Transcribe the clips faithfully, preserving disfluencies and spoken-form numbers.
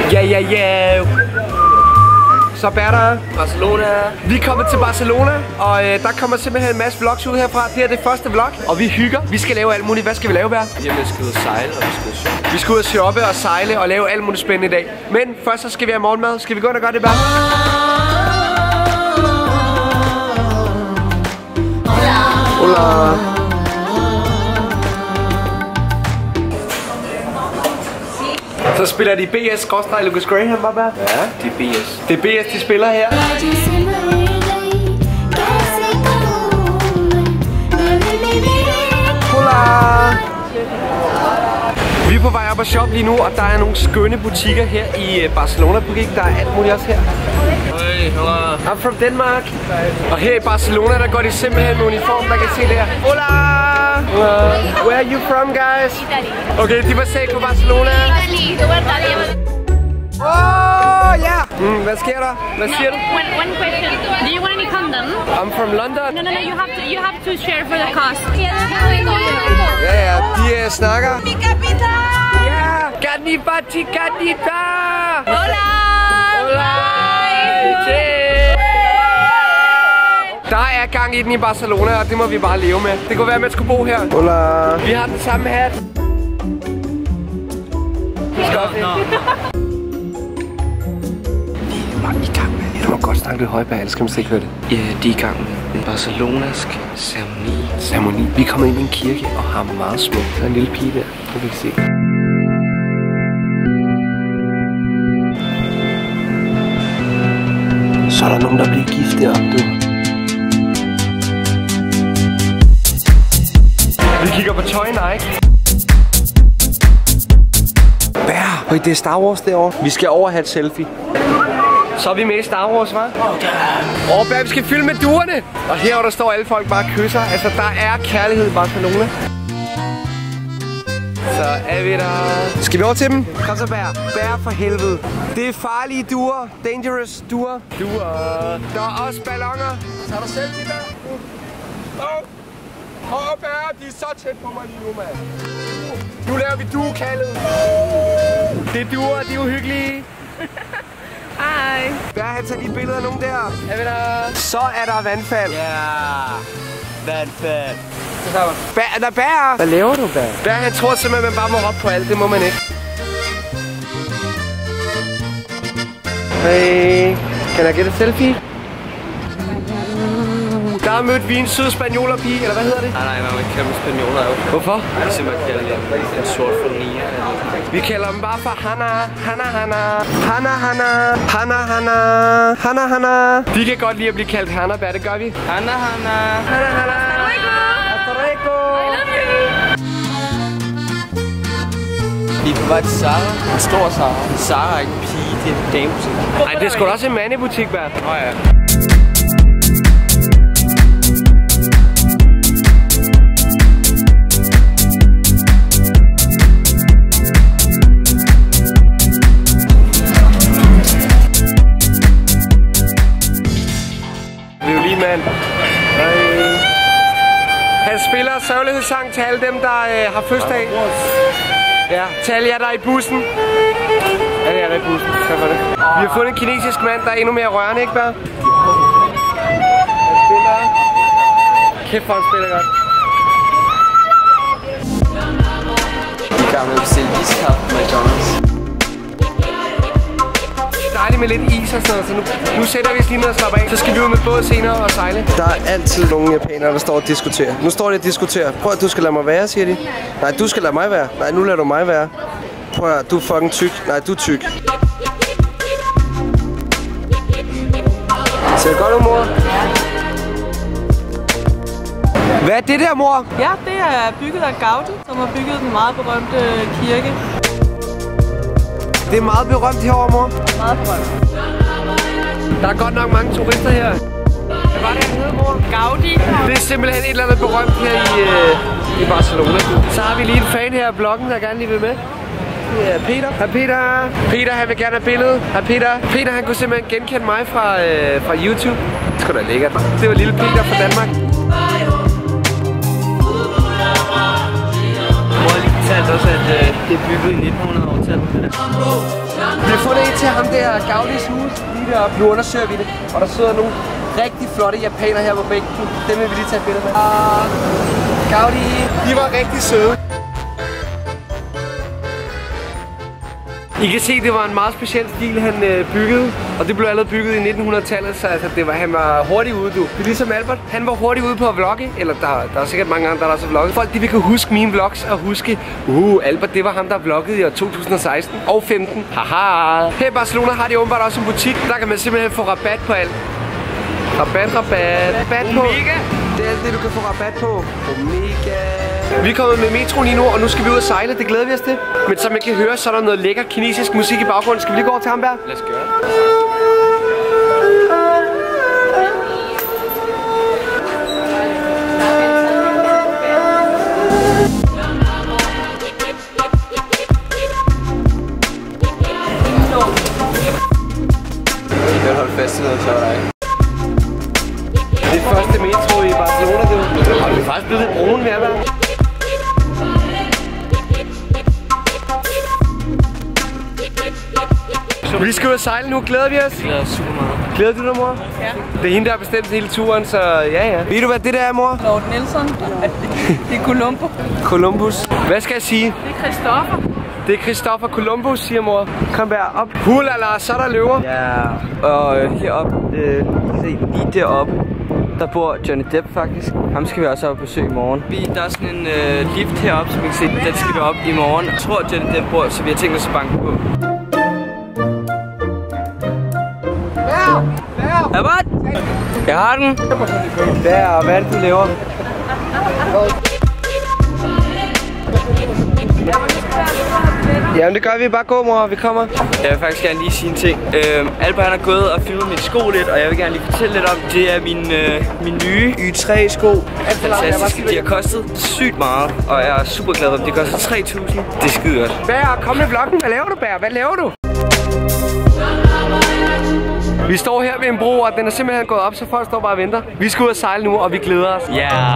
Ja, ja, ja. Så Bertha, Barcelona. Vi er kommet til Barcelona, og øh, der kommer simpelthen en masse vlogs ud herfra. Det er det første vlog, og vi hygger. Vi skal lave alt muligt. Hvad skal vi lave, Bertha? Jamen, vi skal ud og sejle, og vi skal ud og shoppe. Vi skal ud og shoppe og sejle og lave alt muligt spændende i dag. Men først så skal vi have morgenmad. Skal vi gå ind og gøre det, Bertha? Hola. Så spiller de B S skråstreg Lucas Graham, hvad Bertha? Ja, det er B S. Det er B S, de spiller her. Hola. Vi er på vej op og shoppe lige nu, og der er nogle skønne butikker her i Barcelona-butik. Der er alt muligt også her. Hey, hello. I'm from Denmark. Og her i Barcelona, der går de simpelthen med uniform, der kan se der. Hola! Hola! Where are you from, guys? Okay, de var selv på Barcelona. Oh, ja! Yeah. Mm, hvad sker der? Hvad siger du? One, one question. Do you want any condom? I'm from London. No, no, no. You have to. You have to share for the cost. Ja, ja. De uh, snakker. Mi capita. Ja! Ganibati, ganita! Hola. Hola! Der er gang i den i Barcelona, og det må vi bare leve med. Det kunne være, at man skulle bo her. Hola. Vi har den samme hat. Stop det. I gang med. Jeg må godt snakke lidt højt bag, ellers kan man ikke høre det. Ja, de er i gang med en barcelonask ceremoni. Ceremoni. Vi kommer ind i en kirke og har meget smukt. Der er en lille pige der. Det kan vi se. Så er der nogen, der bliver gift deroppe, du. Vi kigger på tøj, Nike. Bær! Høj, det er Star Wars derovre. Vi skal over have et selfie. Så er vi med i Star Wars, hva'? Åh, oh, Bær, vi skal fylde med duerne. Og herovre der står alle folk bare og kysser. Altså, der er kærlighed i Barcelona. Så er vi der. Skal vi over til dem? Kom så, Bær. Bær for helvede. Det er farlige duer. Dangerous duer. Duer. Der er også ballonger. Så er der selfie, Bær. Åh, oh, Bær, de er så tæt på mig lige nu, mand. Nu laver vi duekaldet. Det er duer, de er uhyggelige. Hej. Bær, han tager lige billeder af nogen der. Er vi der? Så er der vandfald. Ja, vandfald. Bær, der Bær. Hvad laver du, Bær? Bær, han tror simpelthen, man bare må hoppe på alt. Det må man ikke. Hey, kan jeg get a selfie? Der har mødt vi en sød spaniolerpige, eller hvad hedder det? Nej, nej, man kalder dem spanioler jo. Hvorfor? Det er simpelthen kalder det en sort fornier. Vi kalder dem bare for Hanna, Hanna, Hanna, Hanna, Hanna, Hanna, Hanna, Hanna, Hanna. De kan godt lide at blive kaldt Hanna, Bær, det gør vi. Hanna, Hanna. Hanna, Hanna. Hasta luego. Vi er på vej til Zara. En stor Zara. Zara er ikke en pige, det er en damebutik. Nej, det er sgu da også en mandebutik, Bær. Åh ja. Violin-mand. Han spiller sørgelighedssang til alle dem, der øh, har fødselsdag. Ja, til alle jer, der er i bussen. Alle jer, der er i bussen. Tak for det. Vi har fundet en kinesisk mand, der er endnu mere rørende, ikke Bær? Han spiller. Kæft, for han spiller godt. Vi er gang med at bestille iskaffe på McDonald's. Dejligt med lidt is og sådan noget, så nu, nu sætter vi os lige ned og slapper af. Så skal vi ud med båd senere og sejle. Der er altid nogle japanere, der står og diskuterer. Nu står de og diskuterer. Prøv at du skal lade mig være, siger de. Nej, du skal lade mig være. Nej, nu lader du mig være. Prøv at du er fucking tyk. Nej, du er tyk. Ser det godt ud, mor? Hvad er det der, mor? Ja, det er bygget af Gaudi, som har bygget den meget berømte kirke. Det er meget berømt herovre, mor. Meget berømt. Der er godt nok mange turister her. Hvad var det, han hed, mor? Gaudi. Det er simpelthen et eller andet berømt her i, øh, i Barcelona. Så har vi lige en fan her af bloggen, der gerne lige vil med. Det er Peter. Hej Peter. Peter, han vil gerne have billedet. Hej Peter. Peter, han kunne simpelthen genkende mig fra, øh, fra YouTube. Det skulle da lækkert. Det var lille Peter fra Danmark. Mor har lige fortalt også, at øh, det er bygget i nitten hundrede-tallet. Vi har fundet til ham der Gaudis hus lige deroppe. Nu undersøger vi det, og der sidder nogle rigtig flotte japanere her på bænken. Dem vil vi lige tage billeder med. Og Gaudi, de var rigtig søde. I kan se, det var en meget speciel stil, han øh, byggede. Og det blev allerede bygget i nitten hundrede-tallet, så altså, det var, han var hurtigt ude, du. Det er ligesom Albert. Han var hurtigt ude på at vlogge. Eller der, der er sikkert mange andre, der også har vlogget. Folk, de vil kunne huske mine vlogs og huske, uh, Albert, det var ham, der vloggede i år to tusind og seksten og femten. Haha. Her i Barcelona har de åbenbart også en butik. Der kan man simpelthen få rabat på alt. Rabat, rabat. Rabat på. Omega. Det er alt det, du kan få rabat på. Omega. Vi er kommet med metroen lige nu, og nu skal vi ud og sejle. Det glæder vi os til. Men som I kan høre, så er der noget lækker kinesisk musik i baggrunden. Skal vi lige gå over til ham der? Lad os gøre det. Jeg vil holde fast i noget for dig. Det er første metro i Barcelona, det og vi er faktisk blevet lidt brune med at være. Vi skal ud og sejle nu. Glæder vi os? Det glæder super meget. Glæder du dig, mor? Ja. Det er hende, der har bestemt hele turen, så ja, ja. Ved du, hvad det der er, mor? Lord Nelson. Det er Columbo. Columbus. Hvad skal jeg sige? Det er Christoffer. Det er Christopher Columbus, siger mor. Kom bare op. Hulala, så er der løver. Ja, og øh, heroppe, øh, se lige deroppe, der bor Johnny Depp faktisk. Ham skal vi også op og besøge i morgen. Vi, der er sådan en øh, lift heroppe, som vi kan se, den skal vi op i morgen. Jeg tror, at Johnny Depp bor, så vi har tænkt os at banke på. Ja, hvad? Jeg har den. Der, hvad er det, du laver? Jamen det gør vi, bare gå, mor, vi kommer. Jeg vil faktisk gerne lige sige en ting. Øh, Albert han har gået og filmet mine sko lidt, og jeg vil gerne lige fortælle lidt om, det er min, øh, min nye Y tre sko. Fantastiske. De har kostet sygt meget, og jeg er super glad for dem. De koster tre tusind. Det er skide godt. Bær, kom med vloggen. Hvad laver du, Bær? Hvad laver du? Vi står her ved en bro, og den er simpelthen gået op, så folk står bare og venter. Vi skal ud og sejle nu, og vi glæder os. Ja. Yeah.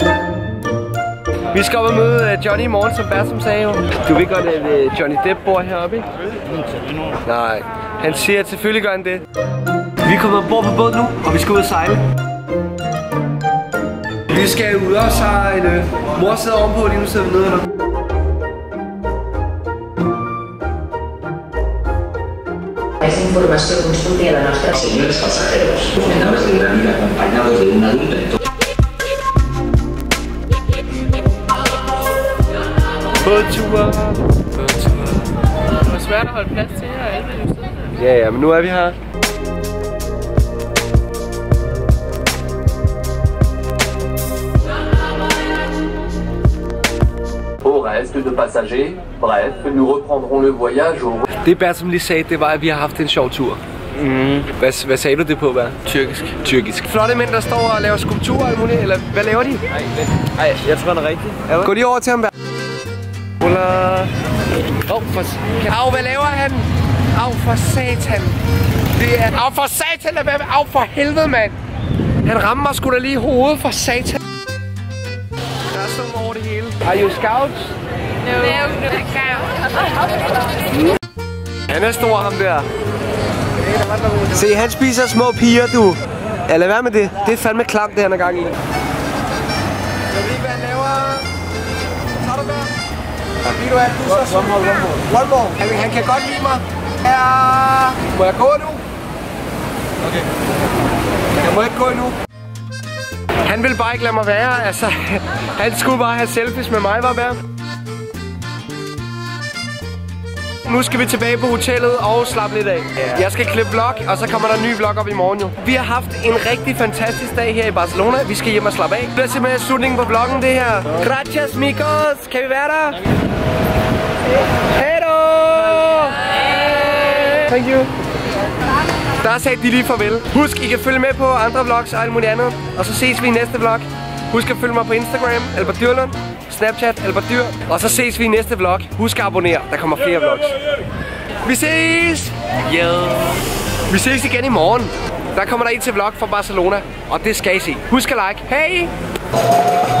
Vi skal op og møde Johnny i morgen, som Bertram sagde jo. Du ved godt, at Johnny Depp bor heroppe, ikke? Nej, han siger, at selvfølgelig gør han det. Vi er kommet ombord på båden nu, og vi skal ud og sejle. Vi skal ud og sejle. Mor sidder ovenpå, lige nu sidder vi nede der. Esta informació consulti a la nostra... Señores pasajeros, los menores de gran ir acompañados de un adulto. Bådture. Bådture. Det var svært at holde plads til her, alle Ja, ja, men nu er vi her. Au reste de passagers, bref, nous reprendrons le voyage au... Det Bertram lige sagde, det var, at vi har haft en sjov tur. Mm. Hvad, hvad sagde du det på, hvad? Tyrkisk. Tyrkisk. Flotte mænd, der står og laver skulpturer eller muligt, eller hvad laver de? Nej, Ej, jeg tror, det er rigtigt. Ja, gå lige over til ham, Bertram. Åh, oh, for... Au, hvad laver han? Au, for satan. Det er... Au, for satan, lad være med. Au, for helvede, mand. Han rammer mig sgu da lige i hovedet, for satan. Der er sådan over det hele. Are you scouts? No, no, no. Han er stor, ham der. Se, han spiser små piger, du. Ja, lad være med det. Det er fandme klamt, det han er gang i. Jeg ved ikke, hvad han laver. Tager du med? Ved du hvad, du er så... One more, one more. One more. Han, han kan godt lide mig. Ja. Må jeg gå nu? Okay. Jeg må ikke gå endnu. Han ville bare ikke lade mig være, altså. Han skulle bare have selfies med mig, var værd. Nu skal vi tilbage på hotellet og slappe lidt af. Yeah. Jeg skal klippe vlog, og så kommer der en ny vlog op i morgen jo. Vi har haft en rigtig fantastisk dag her i Barcelona. Vi skal hjem og slappe af. Det er simpelthen slutningen på vloggen, det her. Gracias, amigos. Kan vi være der? Hej då! Thank you. Der sagde de lige farvel. Husk, I kan følge med på andre vlogs og alt muligt andet. Og så ses vi i næste vlog. Husk at følge mig på Instagram, Albert Dyrlund. Snapchat, Albert Dyr. Og så ses vi i næste vlog. Husk at abonnere, der kommer flere vlogs. Vi ses! Yeah. Vi ses igen i morgen. Der kommer der en til vlog fra Barcelona. Og det skal I se. Husk at like. Hej!